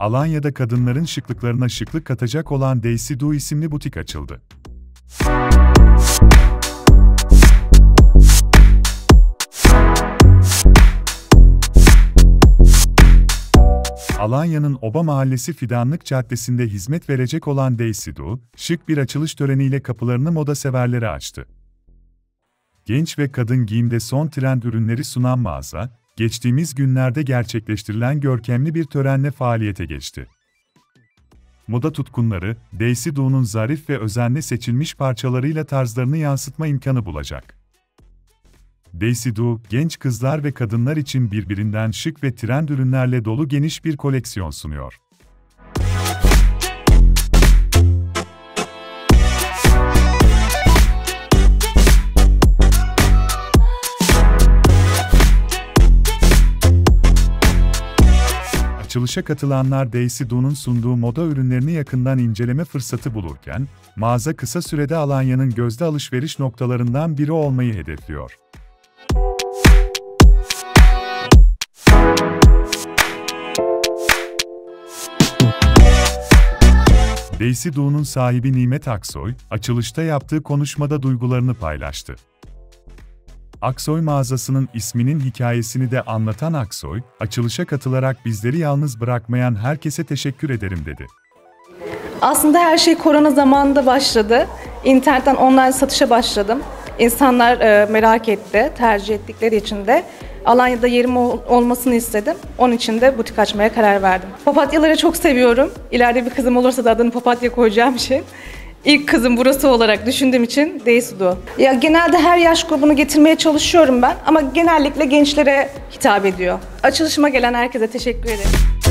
Alanya'da kadınların şıklıklarına şıklık katacak olan Daisy Doo isimli butik açıldı. Alanya'nın Oba Mahallesi Fidanlık Caddesi'nde hizmet verecek olan Daisy Doo, şık bir açılış töreniyle kapılarını moda severlere açtı. Genç ve kadın giyimde son trend ürünleri sunan mağaza, geçtiğimiz günlerde gerçekleştirilen görkemli bir törenle faaliyete geçti. Moda tutkunları, Daisy Doo'nun zarif ve özenle seçilmiş parçalarıyla tarzlarını yansıtma imkanı bulacak. Daisy Doo, genç kızlar ve kadınlar için birbirinden şık ve trend ürünlerle dolu geniş bir koleksiyon sunuyor. Açılışa katılanlar Daisy Doo'nun sunduğu moda ürünlerini yakından inceleme fırsatı bulurken, mağaza kısa sürede Alanya'nın gözde alışveriş noktalarından biri olmayı hedefliyor. Daisy Doo'nun sahibi Nimet Aksoy, açılışta yaptığı konuşmada duygularını paylaştı. Aksoy mağazasının isminin hikayesini de anlatan Aksoy, açılışa katılarak bizleri yalnız bırakmayan herkese teşekkür ederim dedi. Aslında her şey korona zamanında başladı. İnternetten online satışa başladım. İnsanlar merak etti, tercih ettikleri için de Alanya'da yerim olmasını istedim. Onun için de butik açmaya karar verdim. Papatyaları çok seviyorum. İleride bir kızım olursa da adını papatya koyacağım için. İlk kızım burası olarak düşündüğüm için Daisy Doo. Ya genelde her yaş grubunu getirmeye çalışıyorum ben ama genellikle gençlere hitap ediyor. Açılışıma gelen herkese teşekkür ederim.